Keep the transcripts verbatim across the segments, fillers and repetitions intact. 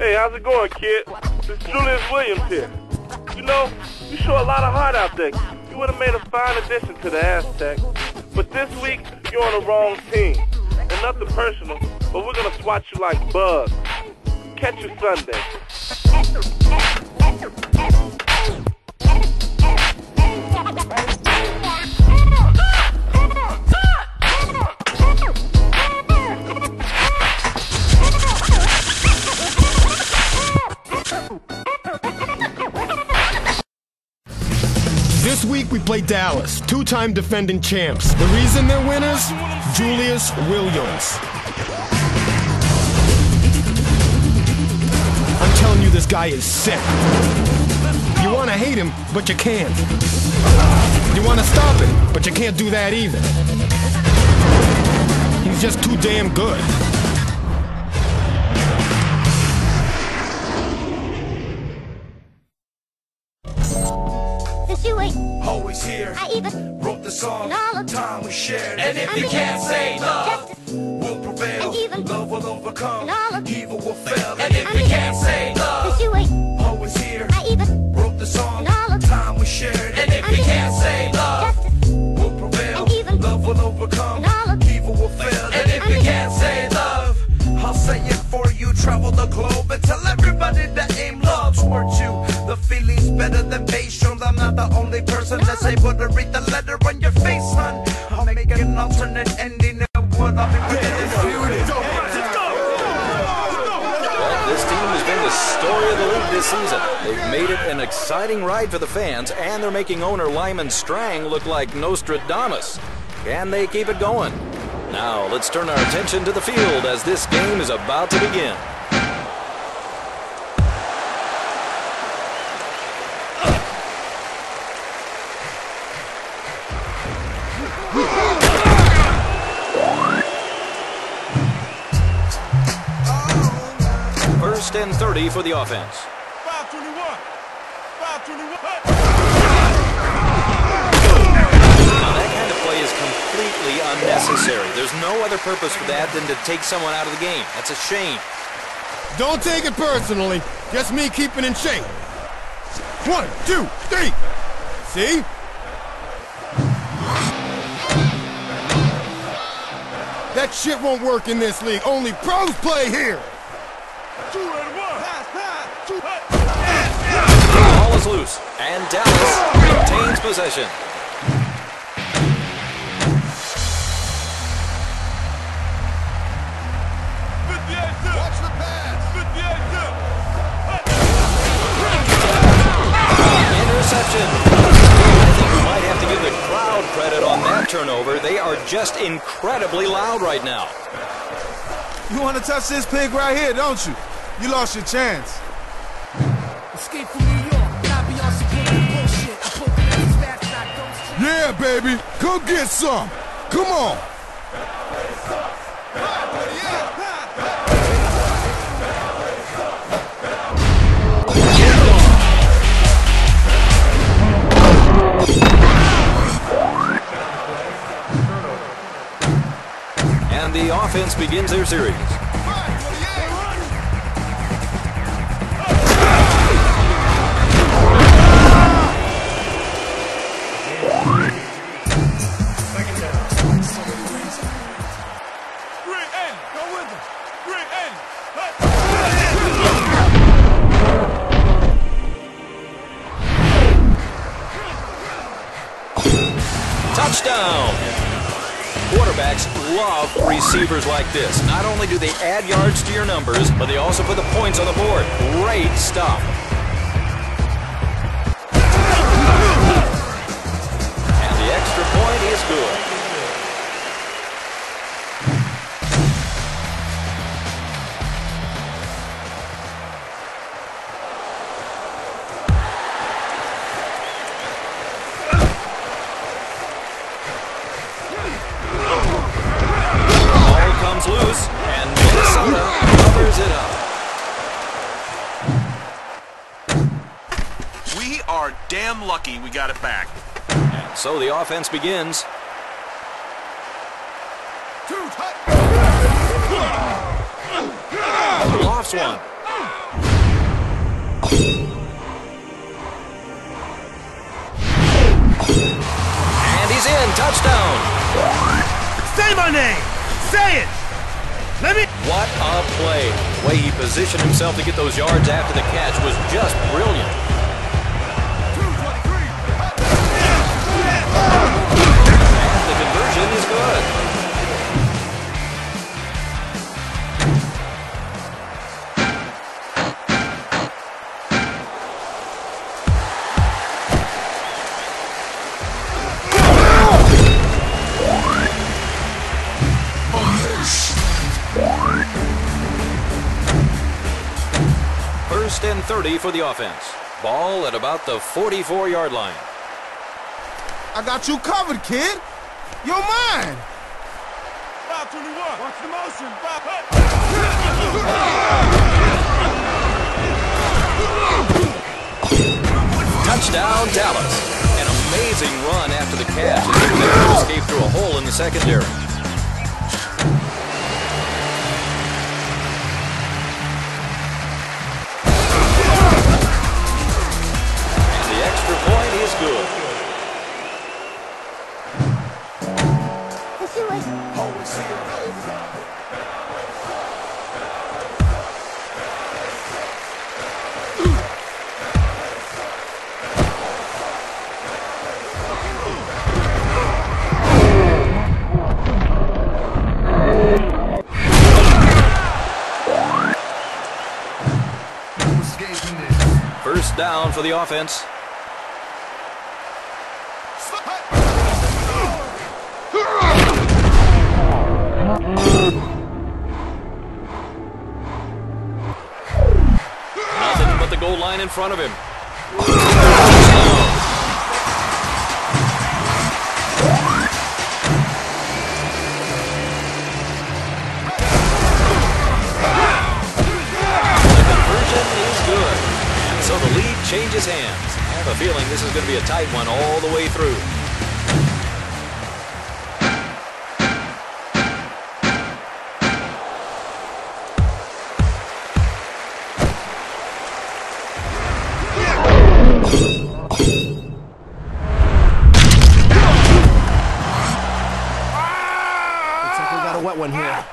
Hey, how's it going, kid? It's Julius Williams here. You know, you show a lot of heart out there. You would have made a fine addition to the Aztecs. But this week, you're on the wrong team. And nothing personal, but we're gonna swat you like bugs. Catch you Sunday. This week we play Dallas, two-time defending champs. The reason they're winners? Julius Williams. I'm telling you, this guy is sick. You want to hate him, but you can't. You want to stop him, but you can't do that either. He's just too damn good. You ain't always here. I even wrote the song and all the time we shared. And if you can't say love will prevail, and even love will overcome, and all of evil will fail. And if you can't say love, you ain't always here. I even wrote the song and all of time we shared. And if you can't say love will prevail, and even love will overcome, and all of evil will fail. And if you can't say love, I'll say it for you. Travel the globe and tell everybody that aim love towards you. The feeling's better than base shows. I'm not the only person that's able to read the letter on your face, son. I'll make an alternate ending of what I'll be ready to do. Well, this team has been the story of the league this season. They've made it an exciting ride for the fans, and they're making owner Lyman Strang look like Nostradamus. Can they keep it going? Now, let's turn our attention to the field as this game is about to begin. First and thirty for the offense. five twenty-one. five twenty-one. Now that kind of play is completely unnecessary. There's no other purpose for that than to take someone out of the game. That's a shame. Don't take it personally. Just me keeping in shape. One, two, three. See? That shit won't work in this league. Only pros play here. Two and one. Pass, pass. Two. The ball is loose, and Dallas retains possession. Watch the pass. Interception. I think we might have to give the crowd credit on that turnover. They are just incredibly loud right now. You want to touch this pig right here, don't you? You lost your chance. Escape from New York, not be on some bullshit. I put them as fast as I don't. Yeah, baby. Come get some. Come on. And the offense begins their series. Touchdown! Quarterbacks love receivers like this. Not only do they add yards to your numbers, but they also put the points on the board. Great stuff. And the extra point is good. Loose, and Minnesota covers it up. We are damn lucky we got it back. And so the offense begins. Lofts one. And he's in. Touchdown. Say my name. Say it. Let me. What a play. The way he positioned himself to get those yards after the catch was just brilliant. And the conversion is good. First and thirty for the offense. Ball at about the forty-four yard line. I got you covered, kid. You're mine. five twenty-one. Watch the motion. Touchdown, Dallas. An amazing run after the catch as they were able to escape through a hole in the secondary. And the extra point is good. First down for the offense. Nothing but the goal line in front of him. The conversion is good. And so the lead changes hands. I have a feeling this is going to be a tight one all the way through. Looks like we got a wet one here.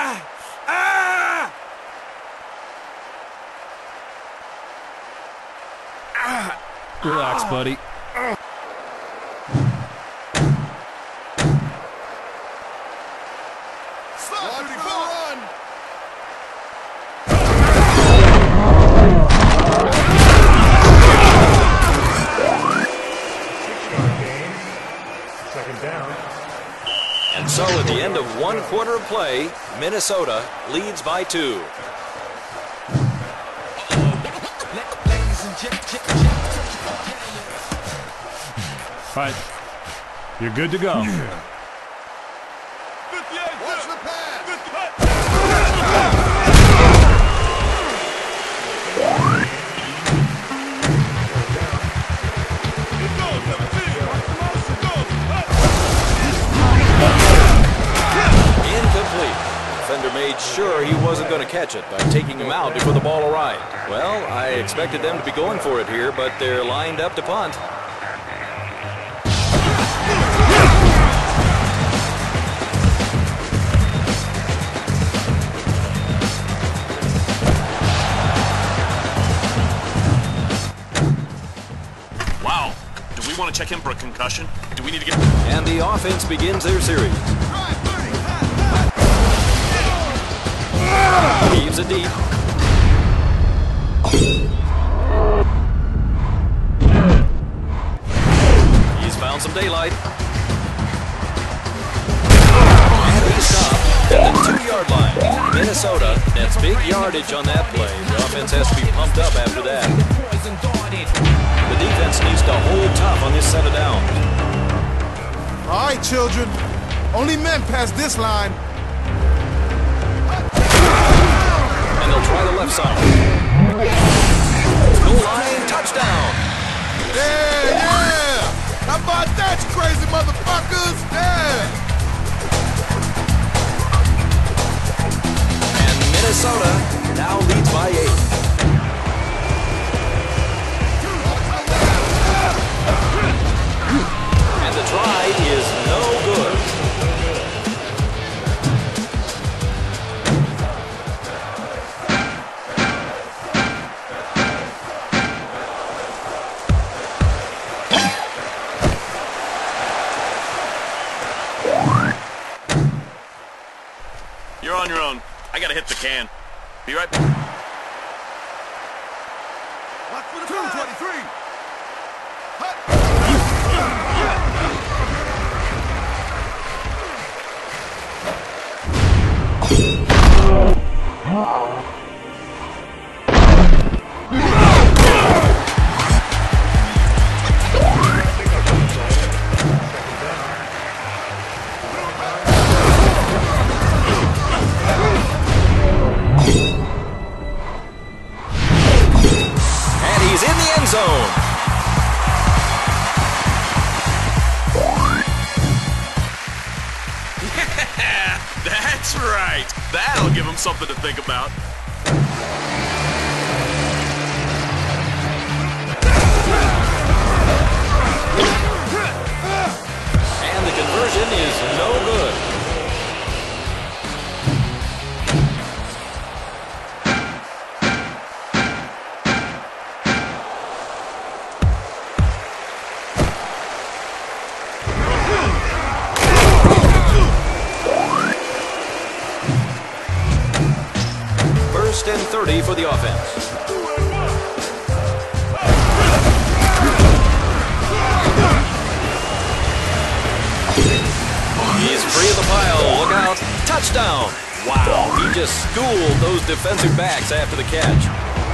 Relax, buddy. Second down. And so at the end of one quarter of play, Minnesota leads by two. All right. You're good to go. Watch the pass. Incomplete. The defender made sure he wasn't going to catch it by taking him out before the ball arrived. Well, I expected them to be going for it here, but they're lined up to punt. Wow. Do we want to check him for a concussion? Do we need to get... And the offense begins their series. Leaves it deep. He's found some daylight. And he stopped at the two-yard line. Minnesota nets big yardage on that play. The offense has to be pumped up after that. The defense needs to hold tough on this set of downs. All right, children. Only men pass this line. And they'll try the left side. Goal line, touchdown. Yeah, yeah. How about that, you crazy motherfuckers? Yeah. And Minnesota now leads by eight. you're on your own. I gotta hit the can. Be right back. Watch for the two twenty-three. Zone. Yeah, that's right. That'll give him something to think about. And the conversion is no good. First and thirty for the offense. He's free of the pile. Look out. Touchdown. Wow, he just schooled those defensive backs after the catch.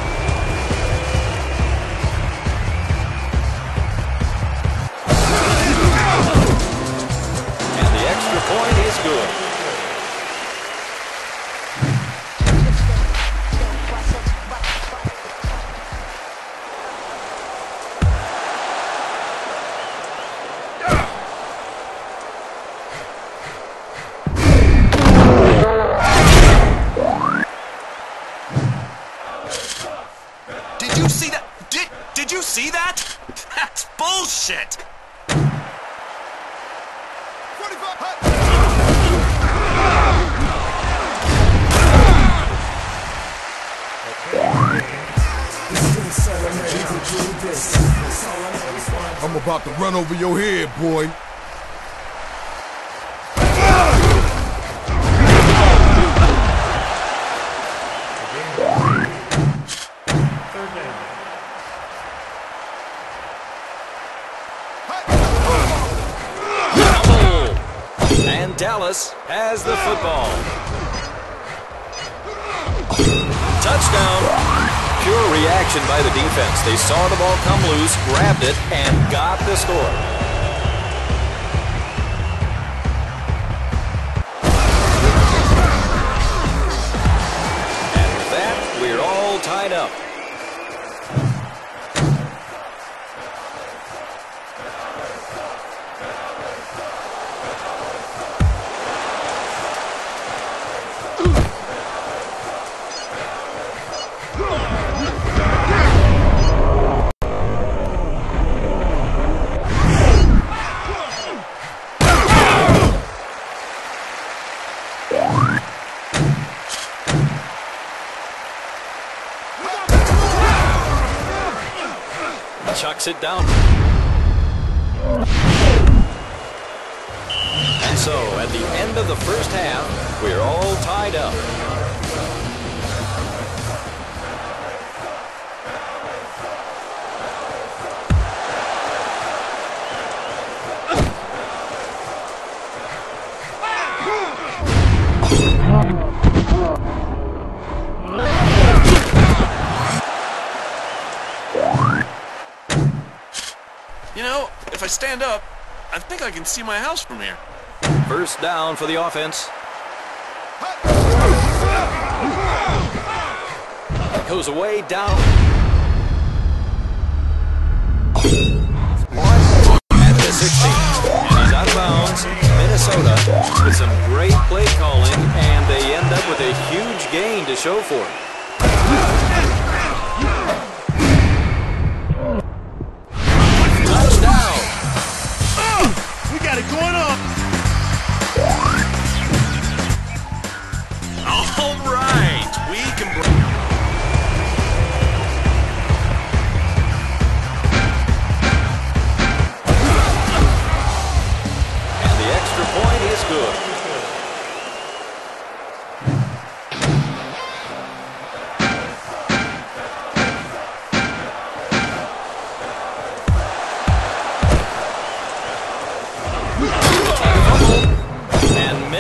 And the extra point is good. See that? That's bullshit! I'm about to run over your head, boy. Dallas has the football. Touchdown. Pure reaction by the defense. They saw the ball come loose, grabbed it, and got the score. And with that, we're all tied up. Chucks it down. And so, at the end of the first half, we're all tied up. You know, if I stand up, I think I can see my house from here. First down for the offense. Goes away, down. At the sixteen. And he's out of bounds. Minnesota with some great play calling, and they end up with a huge gain to show for it. Got it going on. All right, we can break. And the extra point is good.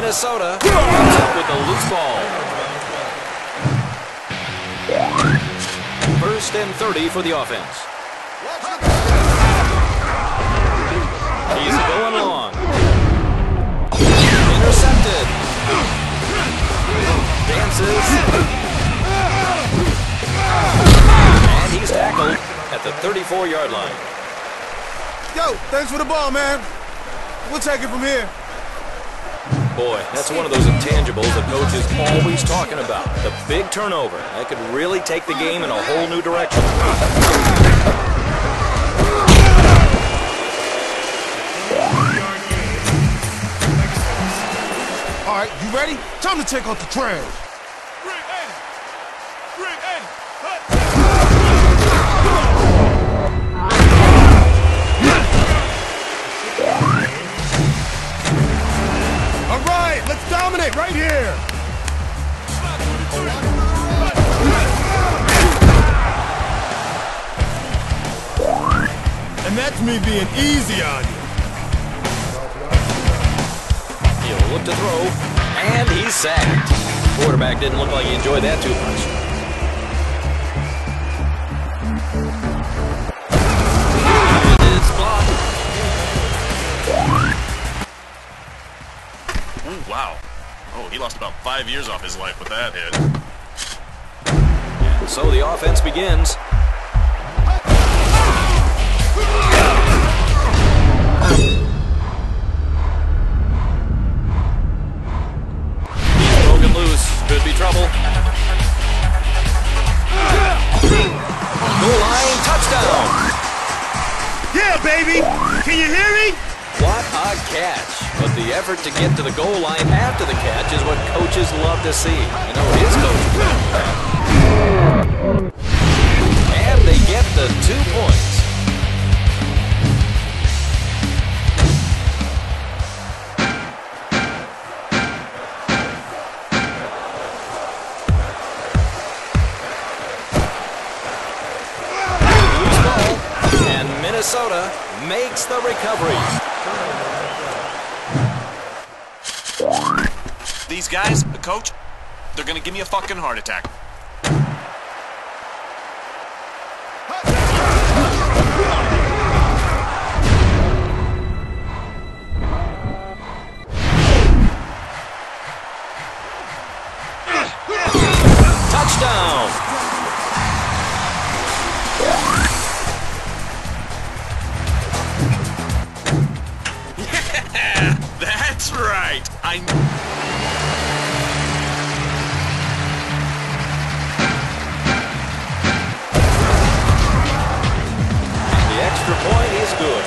Minnesota comes up with the loose ball. First and thirty for the offense. He's going long. Intercepted. Dances. And he's tackled at the thirty-four yard line. Yo, thanks for the ball, man. We'll take it from here. Boy, that's one of those intangibles the coach is always talking about. The big turnover. That could really take the game in a whole new direction. All right, you ready? Time to take out the trash. All right, let's dominate right here. And that's me being easy on you. He'll look to throw, and he's sacked. Quarterback didn't look like he enjoyed that too much. It's blocked. Oh, wow. Oh, he lost about five years off his life with that hit. And so the offense begins. He's broken loose. Could be trouble. Goal line touchdown. Yeah, baby! Can you hear me? What a catch. But the effort to get to the goal line after the catch is what coaches love to see. You know, his coach love that. And they get the two points. Loose ball, and Minnesota makes the recovery. These guys, the coach, they're gonna give me a fucking heart attack. Touchdown! Yeah, that's right. I. The extra point is good.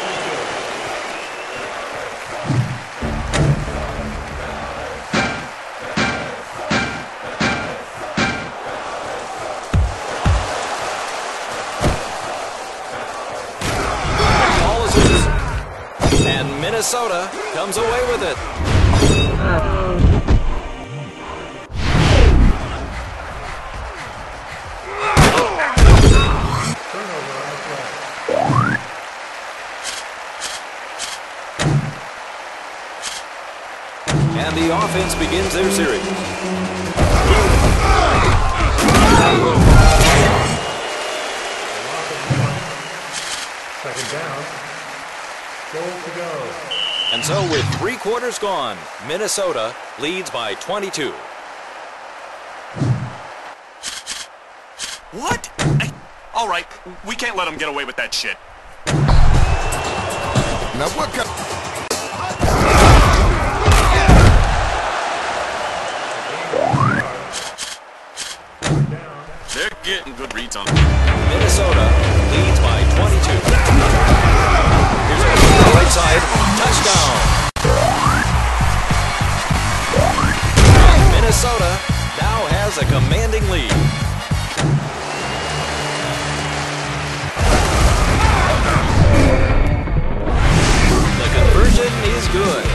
Ball is loose. And Minnesota comes away with it. And the offense begins their series. Second down. Goal to go. And so with three quarters gone, Minnesota leads by twenty-two. What? I... All right, we can't let them get away with that shit. Now what kind They're getting good reads on. Minnesota leads by twenty-two. Here's a kick to the right side. Touchdown. And Minnesota now has a commanding lead. The conversion is good.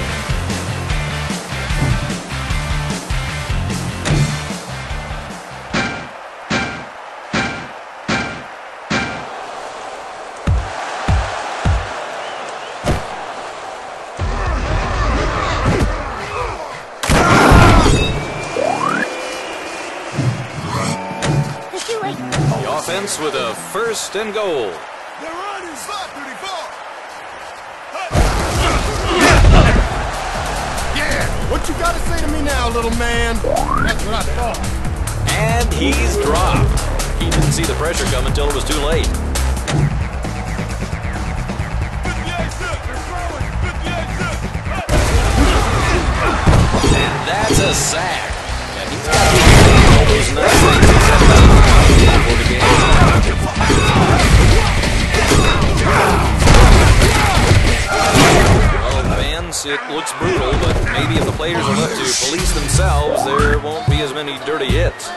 offense with a first and goal. They're running. Slide thirty-four. Yeah, what you gotta say to me now, little man? That's what I thought. And he's dropped. He didn't see the pressure come until it was too late. And that's a sack. And he's got to do all those nice things he said about before the game. Well, fans, it looks brutal, but maybe if the players are left to police themselves, there won't be as many dirty hits.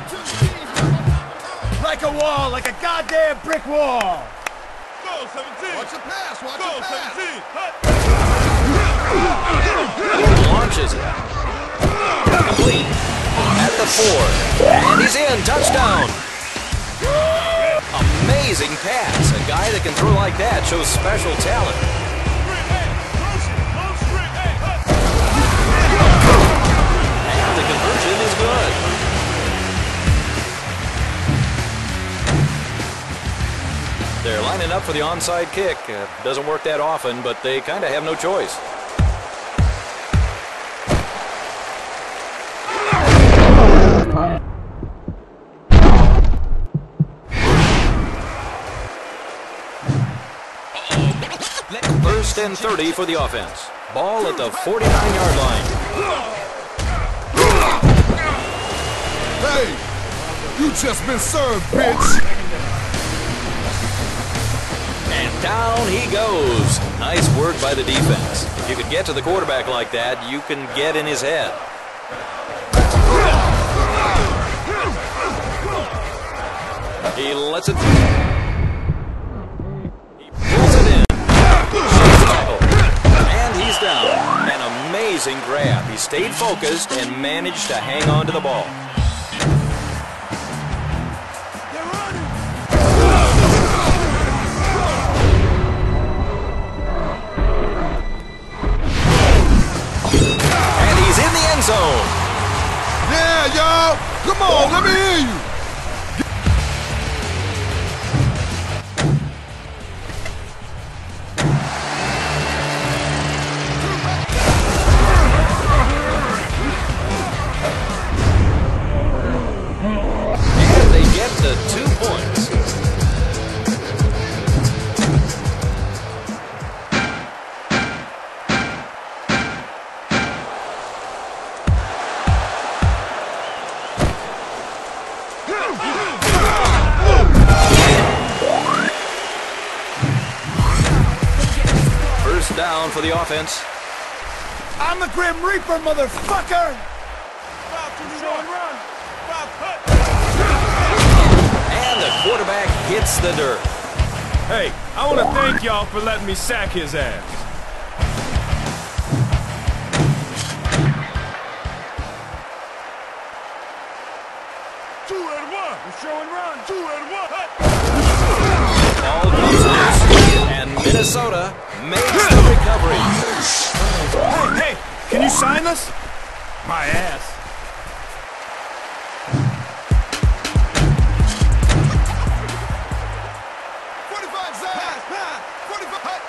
Like a wall, like a goddamn brick wall. Go, seventeen. Watch the pass. Watch the pass. Launches it. Complete. At the four. And he's in. Touchdown. Amazing pass. A guy that can throw like that shows special talent. And the conversion is good. They're lining up for the onside kick. Uh, doesn't work that often, but they kind of have no choice. First and thirty for the offense. Ball at the forty-nine yard line. Hey, you just been served, bitch. And down he goes. Nice work by the defense. If you could get to the quarterback like that, you can get in his head. He lets it through. He pulls it in. And he's down. An amazing grab. He stayed focused and managed to hang on to the ball. Zone. Yeah, y'all. Come on, let me hear you. And they get the two points. Down for the offense. I'm the Grim Reaper, motherfucker! And the quarterback hits the dirt. Hey, I want to thank y'all for letting me sack his ass. Two and one. We're showing run. Two and one. Ball comes loose, and Minnesota makes the recovery. Hey, hey, can you sign us? My ass. forty-five sides. forty-five.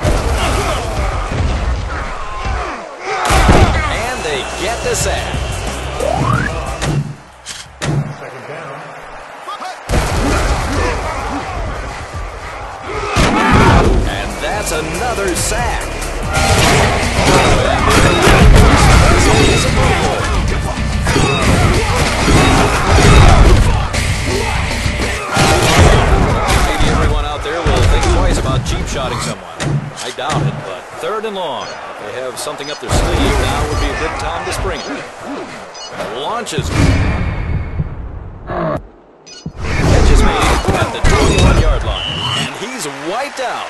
And they get the sack. Second down. And that's another sack. Maybe everyone out there will think twice about cheap shotting someone. I doubt it, but third and long. If they have something up their sleeve, now would be a good time to spring it. Launches. Catch is made at the twenty-one yard line. And he's wiped out.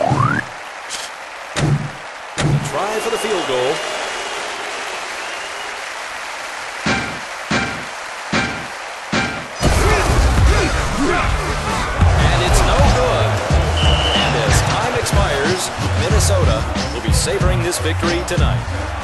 Try for the field goal. And it's no good. And as time expires, Minnesota will be savoring this victory tonight.